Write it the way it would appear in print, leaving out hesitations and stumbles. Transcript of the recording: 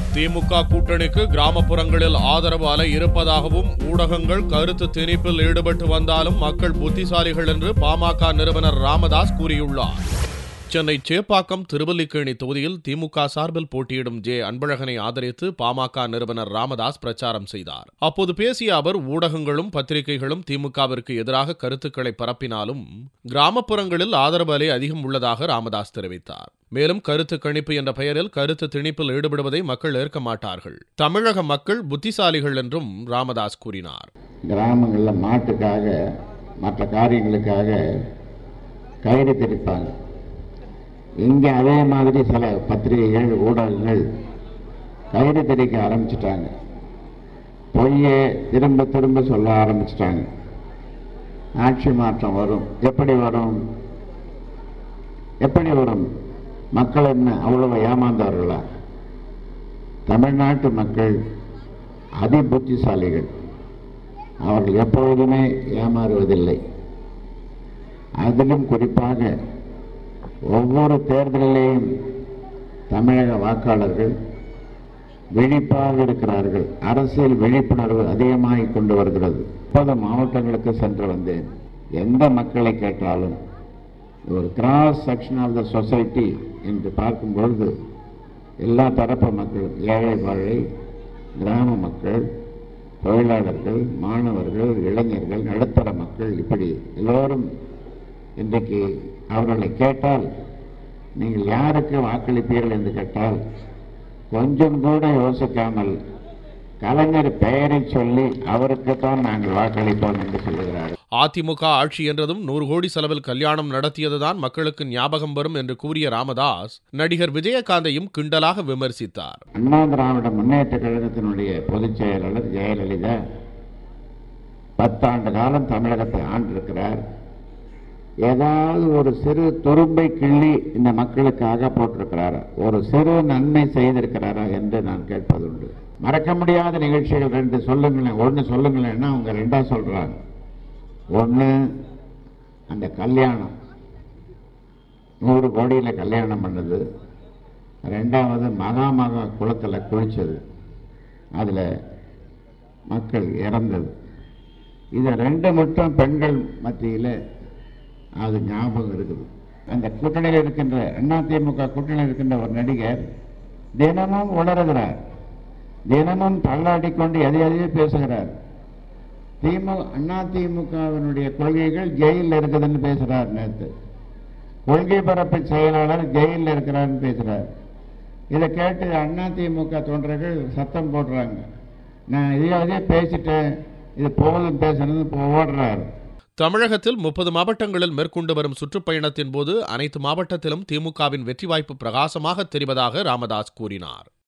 திமுக கூட்டணிக்கு கிராமப்புறங்களில் ஆதரவு அலை இருப்பதாகவும் ஊடகங்கள் கருத்து திணிப்பில் ஈடுபட்டு வந்தாலும் மக்கள் புத்திசாலிகள் என்று பாமக நிறுவனர் ராமதாஸ் கூறியுள்ளார். சென்னை சேப்பாக்கம் திருவல்லிக்கேணி தொகுதியில் திமுக சார்பில் போட்டியிடும் அன்பழகனை ஆதரித்து பாமக நிறுவனர் ராமதாஸ் பிரச்சாரம் செய்தார். அப்போது பேசிய அவர், ஊடகங்களும் பத்திரிகைகளும் திமுகவிற்கு எதிராக கருத்துக்களை பரப்பினாலும் கிராமப்புறங்களில் ஆதரவு அலை அதிகம் உள்ளதாக ராமதாஸ் தெரிவித்தார். மேலும் கருத்து கணிப்பு என்ற பெயரில் கருத்து திணிப்பில் ஈடுபடுவதை மக்கள் ஏற்க மாட்டார்கள். தமிழக மக்கள் புத்திசாலிகள் என்றும் ராமதாஸ் கூறினார். கிராமங்களில் மாட்டுக்காக மற்ற காரியங்களுக்காக கயிறு திரிப்பாங்க. இங்கே அதே மாதிரி சில பத்திரிகைகள் ஊடகங்கள் கயிறு திரிக்க ஆரம்பிச்சிட்டாங்க. பொய்யை திரும்ப திரும்ப சொல்ல ஆரம்பிச்சிட்டாங்க. ஆட்சி மாற்றம் வரும். எப்படி வரும்? மக்கள் என்ன அவ்வளவு ஏமாந்தவர்களா? தமிழ்நாட்டு மக்கள் அதி புத்திசாலிகள். அவர்கள் எப்பொழுதுமே ஏமாறுவதில்லை. அதிலும் குறிப்பாக ஒவ்வொரு தேர்தலிலேயும் தமிழக வாக்காளர்கள் விழிப்பாக இருக்கிறார்கள். அரசியல் விழிப்புணர்வு அதிகமாக கொண்டு வருகிறது. 30 மாவட்டங்களுக்கு சென்று வந்தேன். எந்த மக்களை கேட்டாலும் ஒரு cross section of the society என்று பார்க்கும்பொழுது எல்லா தரப்பு மக்களும், ஏழை வாழை, கிராம மக்கள், தொழிலாளர்கள், மாணவர்கள், இளைஞர்கள், நடுத்தர மக்கள், இப்படி எல்லோரும் இன்றைக்கு அவர்களை கேட்டால், நீங்கள் யாருக்கு வாக்களிப்பீர்கள் என்று கேட்டால் கொஞ்சம் கூட யோசிக்காமல் கலைஞர் பெயரை சொல்லி அவருக்குத்தான் நாங்கள் வாக்களிப்போம் என்று சொல்லுகிறார்கள். அதிமுக ஆட்சி என்றதும் 100 கோடி செலவில் கல்யாணம் நடத்தியதுதான் மக்களுக்கு ஞாபகம் வரும் என்று கூறிய ராமதாஸ் நடிகர் விஜயகாந்தையும் கிண்டலாக விமர்சித்தார். அண்ணா திராவிட முன்னேற்ற கழகத்தினுடைய பொதுச் செயலாளர் ஜெயலலிதா 10 ஆண்டு காலம் தமிழகத்தை ஆண்டிருக்கிறார். ஏதாவது ஒரு சிறு துரும்பை கிள்ளி இந்த மக்களுக்காக போட்டிருக்கிறாரா? ஒரு சிறு நன்மை செய்திருக்கிறாரா என்று நான் கேட்பதுண்டு. மறக்க முடியாத நிகழ்ச்சிகள் 2 சொல்லுங்களேன். ஒன்று சொல்லுங்களேன்னா அவங்க 2 சொல்றாங்க. ஒன்று, அந்த கல்யாணம் 100 கோடியில் கல்யாணம் பண்ணது. 2வது மகா குளத்தில் குளிச்சது, அதில் மக்கள் இறந்தது. இது 2 மட்டும் பெண்கள் மத்தியில் அது ஞாபகம் இருக்குது. அந்த கூட்டணியில் இருக்கின்ற அதிமுக கூட்டணியில் இருக்கின்ற ஒரு நடிகர் தினமும் உணர்கிறார், தினமும் தள்ளாடிக்கொண்டு எதையாவது பேசுகிறார். அதிமுகவினுடைய கொள்கைகள் ஜெயிலில் இருக்குதுன்னு பேசுகிறார். நேற்று கொள்கை பரப்பு செயலாளர் ஜெயிலில் இருக்கிறார்னு பேசுகிறார். இதை கேட்டு அதிமுக தொண்டர்கள் சத்தம் போடுறாங்க, நான் இதையாவதே பேசிட்டேன், இது போதும் பேசணும்னு ஓடுறாரு. தமிழகத்தில் 30 மாவட்டங்களில் மேற்கொண்டு வரும் சுற்றுப்பயணத்தின் போது அனைத்து மாவட்டத்திலும் திமுகவின் வெற்றி வாய்ப்பு பிரகாசமாக தெரிவதாக ராமதாஸ் கூறினார்.